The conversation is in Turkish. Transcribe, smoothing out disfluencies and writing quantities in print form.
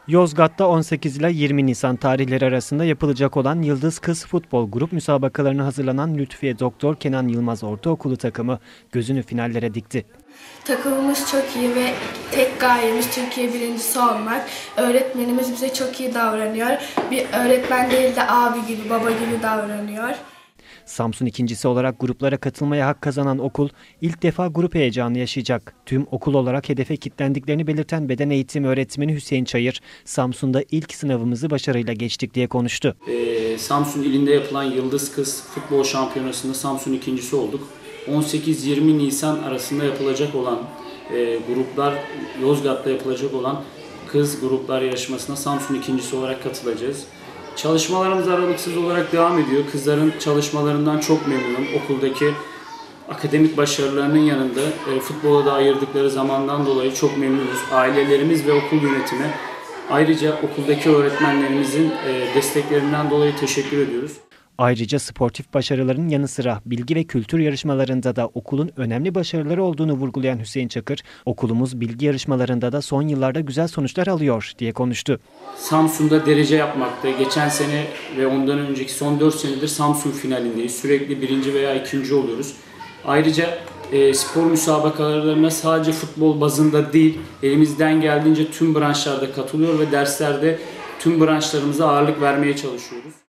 Yozgat'ta 18 ile 20 Nisan tarihleri arasında yapılacak olan Yıldız Kız Futbol Grup müsabakalarına hazırlanan Lütfiye Doktor Kenan Yılmaz Ortaokulu takımı gözünü finallere dikti. Takımımız çok iyi ve tek gayemiz Türkiye birincisi olmak. Öğretmenimiz bize çok iyi davranıyor. Bir öğretmen değil de abi gibi, baba gibi davranıyor. Samsun ikincisi olarak gruplara katılmaya hak kazanan okul ilk defa grup heyecanı yaşayacak. Tüm okul olarak hedefe kilitlendiklerini belirten beden eğitimi öğretmeni Hüseyin Çayır, Samsun'da ilk sınavımızı başarıyla geçtik diye konuştu. Samsun ilinde yapılan Yıldız Kız Futbol Şampiyonası'nda Samsun ikincisi olduk. 18-20 Nisan arasında yapılacak olan gruplar, Yozgat'ta yapılacak olan kız gruplar yarışmasına Samsun ikincisi olarak katılacağız. Çalışmalarımız aralıksız olarak devam ediyor. Kızların çalışmalarından çok memnunum. Okuldaki akademik başarılarının yanında futbola da ayırdıkları zamandan dolayı çok memnunuz. Ailelerimiz ve okul yönetimi, ayrıca okuldaki öğretmenlerimizin desteklerinden dolayı teşekkür ediyoruz. Ayrıca sportif başarıların yanı sıra bilgi ve kültür yarışmalarında da okulun önemli başarıları olduğunu vurgulayan Hüseyin Çakır, okulumuz bilgi yarışmalarında da son yıllarda güzel sonuçlar alıyor diye konuştu. Samsun'da derece yapmakta. Geçen sene ve ondan önceki son 4 senedir Samsun finalindeyiz. Sürekli birinci veya ikinci oluyoruz. Ayrıca spor müsabakalarına sadece futbol bazında değil, elimizden geldiğince tüm branşlarda katılıyor ve derslerde tüm branşlarımıza ağırlık vermeye çalışıyoruz.